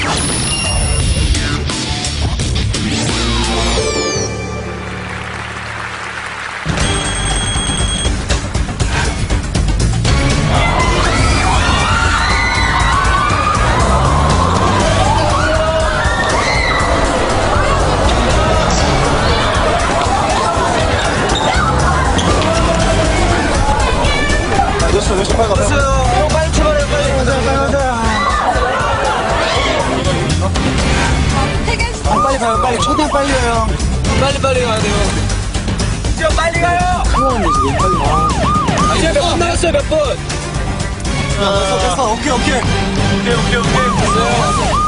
형 빨리 출발해 빨리. 빨리 가요, 빨리. 최대한 빨리 가요. 빨리 가야 돼요. 진짜 빨리 가요. 지금 빨리 가. 이제 몇 분 남았어요 몇 분? 됐어. 오케이. 됐어요.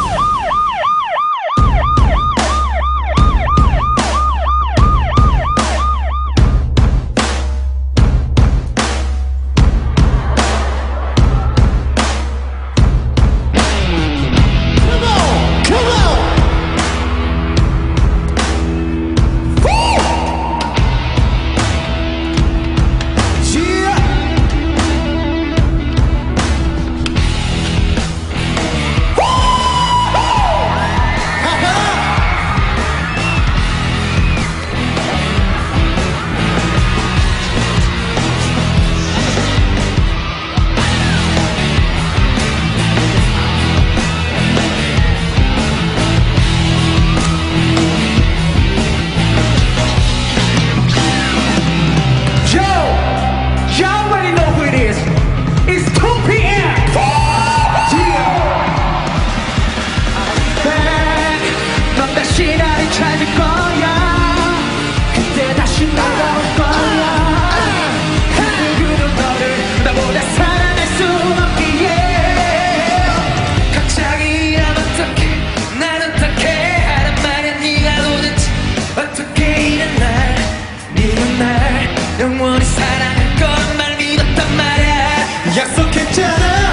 영원히 사랑할 것만 믿었단 말이야. 약속했잖아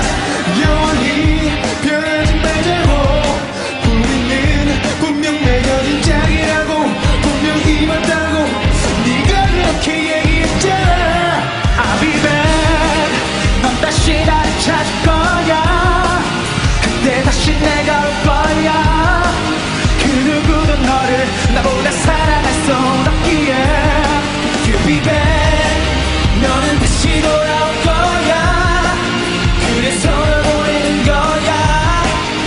영원히 변하지 말자고. 우리는 분명 매겨진 짝이라고 분명히 맞다고 네가 그렇게 얘기했잖아. I'll be back. 넌 다시 나를 찾을 거야. 그때 다시 내가 올 거야. 그 누구도 너를 나보다 사랑할 수 없기에 You'll be back. 너는 다시 돌아올 거야. 그래서 널 보내는 거야.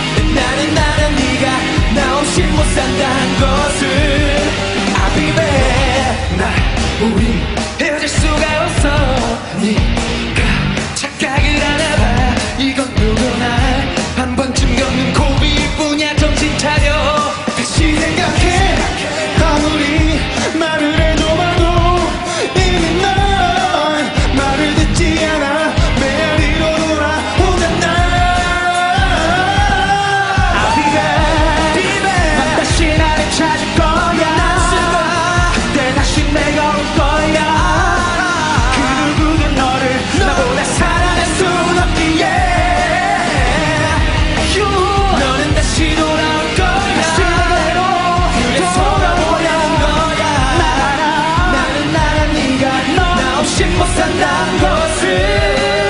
나는 네가 나 없이 못 산다는 것을 I'll be back. 우리 헤어질 수가 없어. 네가 착각을 하나봐. 이건 누구나 한 번쯤 겪는 고비일 뿐이야. 정신 차려. 다시 생각해. 아무리 말을 해도 이미 넌 말을 듣지 않아. 메아리로 돌아오잖아. I'll be back. 넌 다시 나를 찾을 거야. 그때 다시 내가 올 거야. 그 누구도 너를 나보다 사랑할 순 없기에 너는 다시 돌아올 거야. 그래서 널 보내는 거야. 나는 네가 나 없이 못 산다는 것을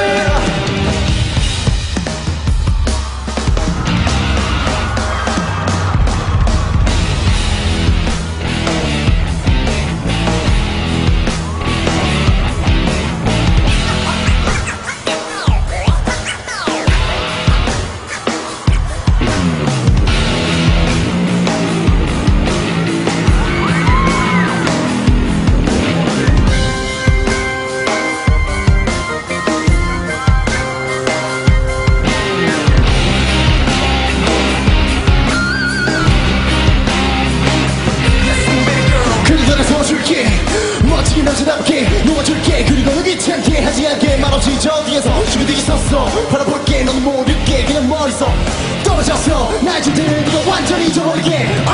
멋지게 남자답게 놓아줄게. 그리고 너 귀찮게 하지 않게 말없이 저 뒤에서 준비되게 섰어. 바라볼게. 넌 모를게. 그냥 멀리서 떨어져서 날 줄 때는 네가 완전히 잊어버리게.